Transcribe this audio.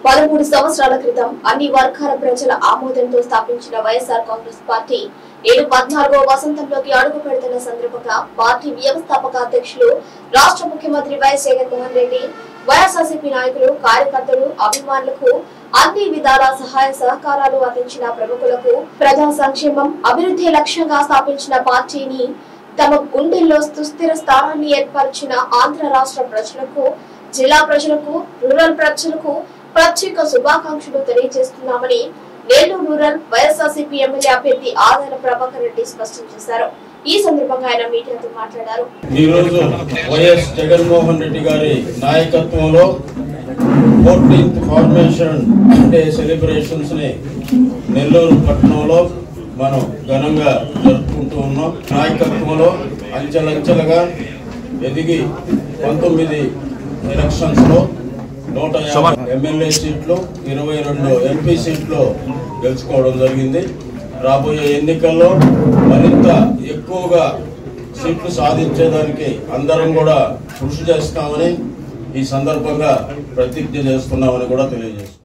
13 సంవత్సరాల క్రితం అన్ని వర్గాల ప్రజల ఆమోదంతో స్థాపించిన వైఎస్ఆర్ కాంగ్రెస్ పార్టీ 14వ వసంతంలోకి అడుగు పెడుతున్న సందర్భంగా పార్టీ వ్యవస్థాపక అధ్యక్షులు రాష్ట్ర ముఖ్యమంత్రి వైఎస్ జగన్మోహన్ రెడ్డి, వైఎస్ఆర్సీపీ నాయకులు, కార్యకర్తలు, అభిమానులకు అన్ని విధాల సహాయ సహకారాలు అందించిన ప్రముఖులకు ప్రజా సంక్షేమం, అభివృద్ధి లక్ష్యంగా స్థాపించిన పార్టీని తమ గుండెల్లో సుస్థిర స్థానాన్ని ఏర్పరిచిన ఆంధ్ర రాష్ట్ర ప్రజలకు, జిల్లా ప్రజలకు, రూరల్ ప్రజలకు ప్రత్యేక శుభాకాంక్షలు తెలియజేస్తున్నామని నెల్లూరు రూరల్ వైఎస్ఆర్సీపీ ఎమ్మెల్యే అభ్యర్థి ఆదాల ప్రభాకర్ రెడ్డి స్పష్టం చేశారు. ఈ సందర్భంగా ఆయన మీడియాతో మాట్లాడారు. ఈ రోజు వైఎస్ జగన్మోహన్ రెడ్డి గారి నాయకత్వంలో 14th ఫార్మేషన్ డే సెలబ్రేషన్స్ ని నెల్లూరు పట్టణంలో మనం ఘనంగా జరుపుకుంటూ ఉన్నాం. నాయకత్వంలో అంచెలంచెలుగా ఎదిగి 19 ఎలక్షన్స్ లో 150 ఎమ్మెల్యే సీట్లు, 22 ఎంపీ సీట్లు గెలుచుకోవడం జరిగింది. రాబోయే ఎన్నికల్లో మరింత ఎక్కువగా సీట్లు సాధించేదానికి అందరం కూడా కృషి చేస్తామని ఈ సందర్భంగా ప్రతిజ్ఞ చేస్తున్నామని కూడా తెలియజేస్తున్నాం.